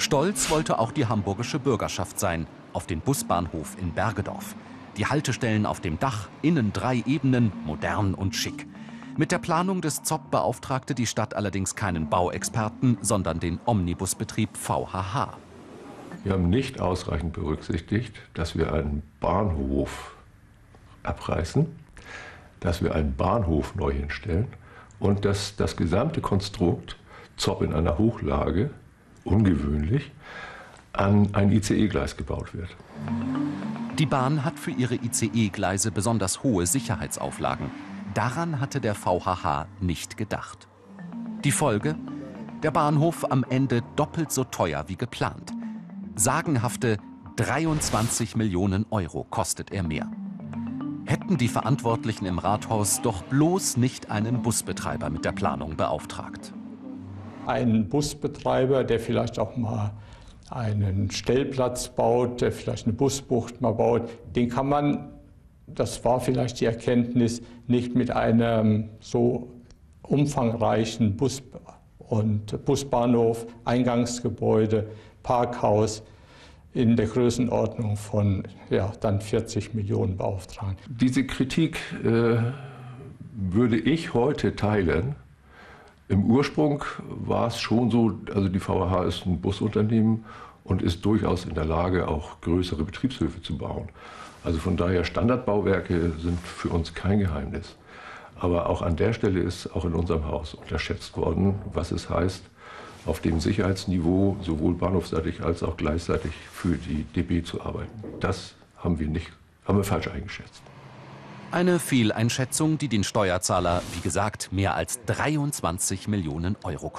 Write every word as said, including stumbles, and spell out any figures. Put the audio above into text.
Stolz wollte auch die hamburgische Bürgerschaft sein, auf den Busbahnhof in Bergedorf. Die Haltestellen auf dem Dach, innen drei Ebenen, modern und schick. Mit der Planung des Z O B beauftragte die Stadt allerdings keinen Bauexperten, sondern den Omnibusbetrieb V H H. Wir haben nicht ausreichend berücksichtigt, dass wir einen Bahnhof abreißen, dass wir einen Bahnhof neu hinstellen und dass das gesamte Konstrukt Z O B in einer Hochlage, ungewöhnlich, an ein I C E-Gleis gebaut wird. Die Bahn hat für ihre I C E-Gleise besonders hohe Sicherheitsauflagen. Daran hatte der V H H nicht gedacht. Die Folge? Der Bahnhof am Ende doppelt so teuer wie geplant. Sagenhafte dreiundzwanzig Millionen Euro kostet er mehr. Hätten die Verantwortlichen im Rathaus doch bloß nicht einen Busbetreiber mit der Planung beauftragt. Ein Busbetreiber, der vielleicht auch mal einen Stellplatz baut, der vielleicht eine Busbucht mal baut, den kann man, das war vielleicht die Erkenntnis, nicht mit einem so umfangreichen Bus- und Busbahnhof, Eingangsgebäude, Parkhaus in der Größenordnung von ja, dann vierzig Millionen beauftragen. Diese Kritik äh, würde ich heute teilen. Im Ursprung war es schon so, also die V H H ist ein Busunternehmen und ist durchaus in der Lage, auch größere Betriebshöfe zu bauen. Also von daher, Standardbauwerke sind für uns kein Geheimnis. Aber auch an der Stelle ist auch in unserem Haus unterschätzt worden, was es heißt, auf dem Sicherheitsniveau sowohl bahnhofseitig als auch gleisseitig für die D B zu arbeiten. Das haben wir nicht, haben wir falsch eingeschätzt. Eine Fehleinschätzung, die den Steuerzahler, wie gesagt, mehr als dreiundzwanzig Millionen Euro kostet.